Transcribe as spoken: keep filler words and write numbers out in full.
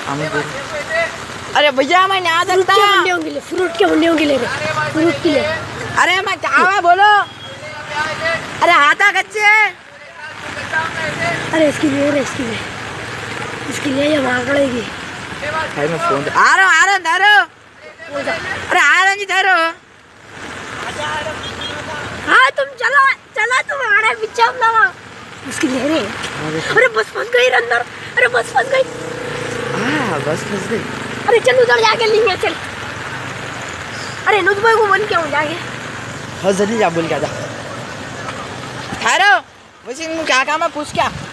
अरे भैया मैं नहीं आ सकता। फ्रूट के मंडियों के लिए फ्रूट के लिए। अरे मैं क्या बोलो। अरे हाथा कच्चे। अरे इसकी लिए इसकी लिए इसकी लिए ये वहाँ पड़ेगी। भाई मैं फोन आ रहा हूँ आ रहा हूँ ठहरो। अरे आ रहा जी ठहरो। हाँ तुम चलो चलो तुम हमारे पीछे हम लगा उसकी ले रहे। अरे बस फंस गई अंदर। अरे बस फंस गई। हाँ बस फंस गई। अरे चल उधर जाके लेंगे चल। अरे नुज भाई को बोल के हो जाके। हाँ जल्दी जा बोल के आजा। ठहरो वैसे इनको क्या काम है पूछ क्या।